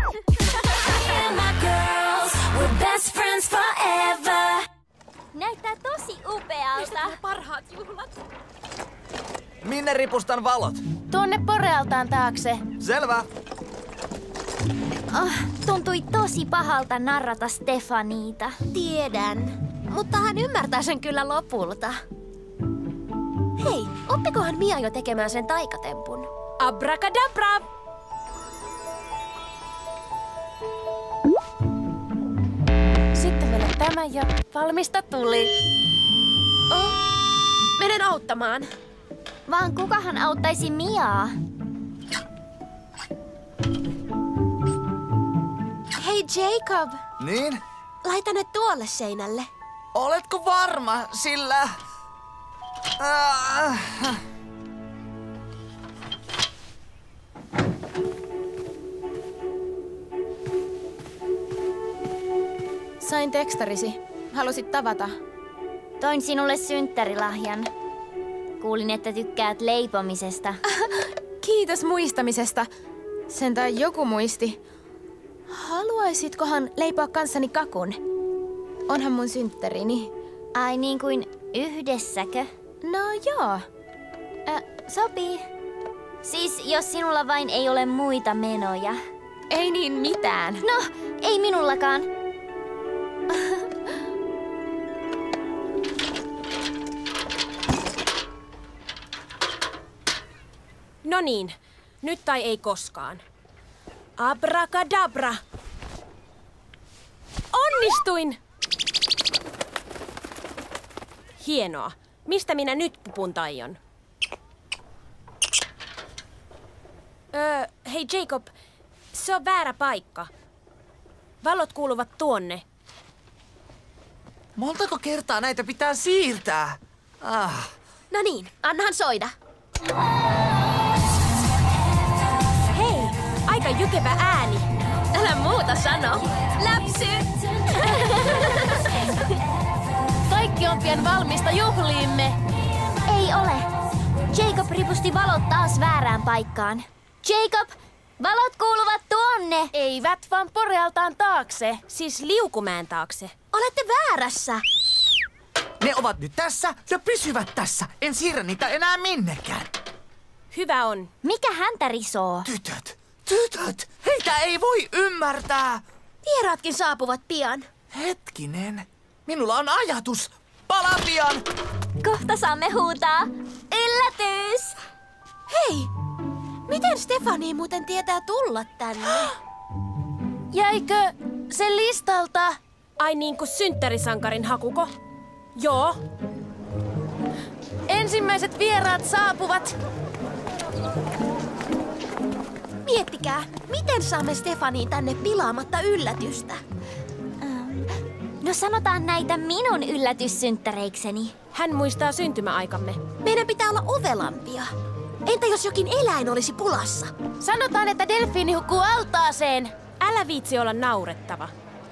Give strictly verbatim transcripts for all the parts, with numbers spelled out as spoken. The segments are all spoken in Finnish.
Näyttää tosi upealta. Parhaat juhlat. Minne ripustan valot? Tuonne Porealtaan taakse. Selvä. Oh, tuntui tosi pahalta narrata Stefaniita. Tiedän, mutta hän ymmärtää sen kyllä lopulta. Hei, oppikohan Mia jo tekemään sen taikatempun? Abracadabra! Sitten meille tämä ja valmista tuli. Oh, menen auttamaan. Vaan kukahan auttaisi Miaa? Hei Jacob, Niin? laita ne tuolle seinälle. Oletko varma, sillä... Ah. Sain tekstarisi. Halusit tavata? Toin sinulle synttärilahjan. Kuulin, että tykkäät leipomisesta. Kiitos muistamisesta. Sentään joku muisti. Haluaisitkohan leipoa kanssani kakun? Onhan mun synttärini. Ai niin kuin yhdessäkö? No joo. Äh, sopii. Siis jos sinulla vain ei ole muita menoja. Ei niin mitään. No, ei minullakaan. No niin, nyt tai ei koskaan. Abracadabra! Onnistuin! Hienoa. Mistä minä nyt pupun taion? Öö, hei Jacob, se on väärä paikka. Valot kuuluvat tuonne. Montako kertaa näitä pitää siirtää? Ah. No niin, annahan soida. Hei, aika jykevä ääni. Älä muuta sano. Läpsy! Kaikki on pian valmista juhliimme. Ei ole. Jacob ripusti valot taas väärään paikkaan. Jacob, valot kuuluvat tuonne. Eivät, vaan Porealtaan taakse. Siis Liukumäen taakse. Olette väärässä. Ne ovat nyt tässä ja pysyvät tässä. En siirrä niitä enää minnekään. Hyvä on. Mikä häntä risoo? Tytöt, tytöt, heitä ei voi ymmärtää. Vieraatkin saapuvat pian. Hetkinen, minulla on ajatus. Palaa pian. Kohta saamme huutaa. Yllätys! Hei! Miten Stefani muuten tietää tulla tänne? Jäikö se listalta? Ai niin kuin synttärisankarin hakuko? Joo. Ensimmäiset vieraat saapuvat. Miettikää, miten saamme Stefaniin tänne pilaamatta yllätystä? Ähm, no sanotaan näitä minun yllätyssynttäreikseni. Hän muistaa syntymäaikamme. Meidän pitää olla ovelampia. Entä jos jokin eläin olisi pulassa? Sanotaan, että delfiini hukkuu altaaseen. Älä viitsi olla naurettava.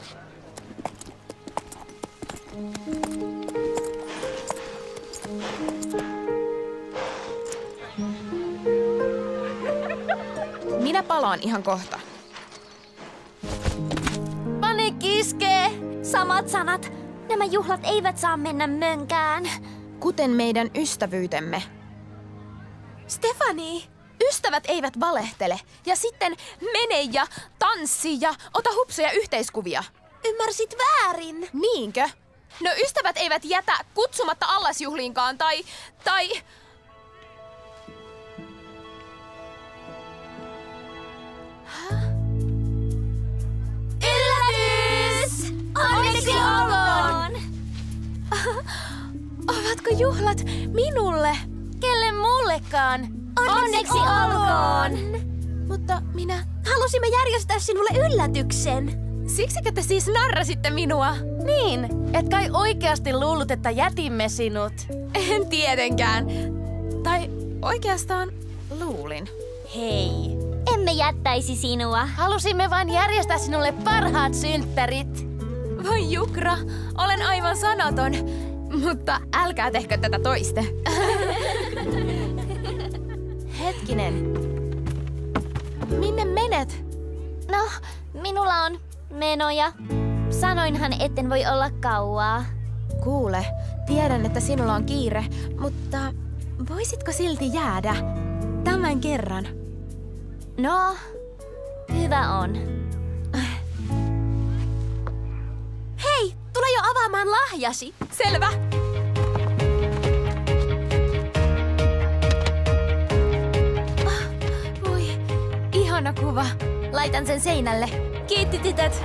Minä palaan ihan kohta. Paniikki iskee! Samat sanat. Nämä juhlat eivät saa mennä mönkään. Kuten meidän ystävyytemme. Stefani! Ystävät eivät valehtele. Ja sitten mene ja tanssi ja ota hupsuja yhteiskuvia. Ymmärsit väärin. Niinkö? No ystävät eivät jätä kutsumatta allasjuhliinkaan tai... tai... Yllätys! Onneksi olkoon! Ovatko juhlat minulle? Kelle mullekaan? Onneksi, Onneksi olkoon! Mutta minä... Halusimme järjestää sinulle yllätyksen. Siksikö te siis narrasitte minua? Niin, et kai oikeasti luullut, että jätimme sinut? En tietenkään. Tai oikeastaan luulin. Hei. Emme jättäisi sinua. Halusimme vain järjestää sinulle parhaat synttärit. Voi Jukra, olen aivan sanaton. Mutta älkää tehkö tätä toiste. Hetkinen. Minne menet? No, minulla on menoja. Sanoinhan, etten voi olla kauaa. Kuule, tiedän, että sinulla on kiire, mutta voisitko silti jäädä tämän kerran? No, hyvä on. Hei, tule jo avaamaan lahjasi. Selvä. Ah, voi, ihana kuva. Laitan sen seinälle. Kiitti, tytöt.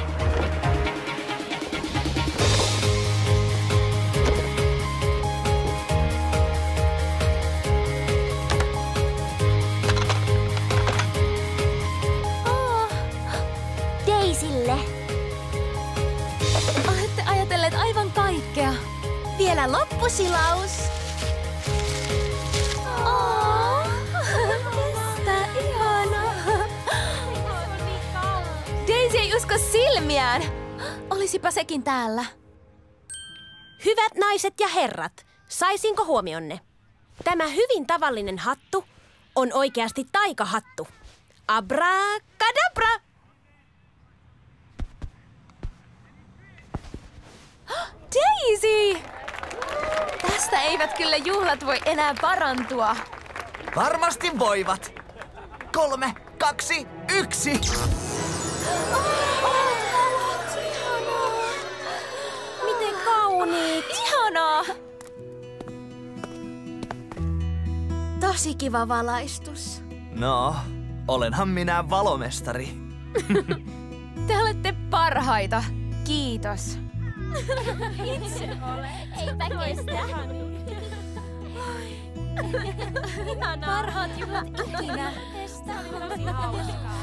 Daisylle. Olette ajatelleet aivan kaikkea. Vielä loppusilaus. Oh, tästä ihanaa. Daisy ei usko silmiään. Olisipa sekin täällä. Hyvät naiset ja herrat, saisinko huomionne? Tämä hyvin tavallinen hattu on oikeasti taikahattu. Abracadabra! Daisy! Tästä eivät kyllä juhlat voi enää parantua. Varmasti voivat. Kolme, kaksi, yksi. Miten kauniit! Ihanaa! Tosi kiva valaistus. No, olenhan minä valomestari. Te olette parhaita. Kiitos. Itse ole. Eipä kestä. Parhaat juhlat ikinä. Kestä.